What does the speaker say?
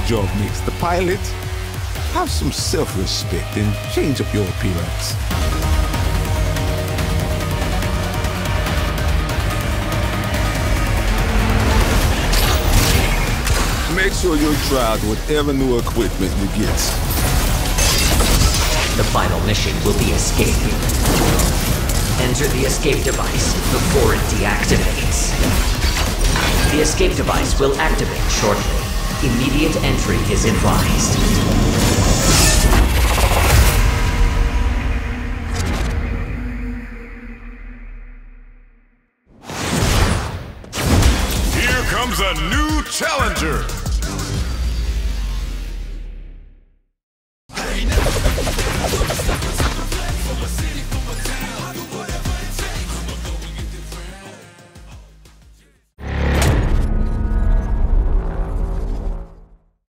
job makes the pilot. Have some self-respect and change up your appearance. Make sure you're tried with whatever new equipment you get. The final mission will be escape. Enter the escape device before it deactivates. The escape device will activate shortly. Immediate entry is advised. Here comes a new challenger!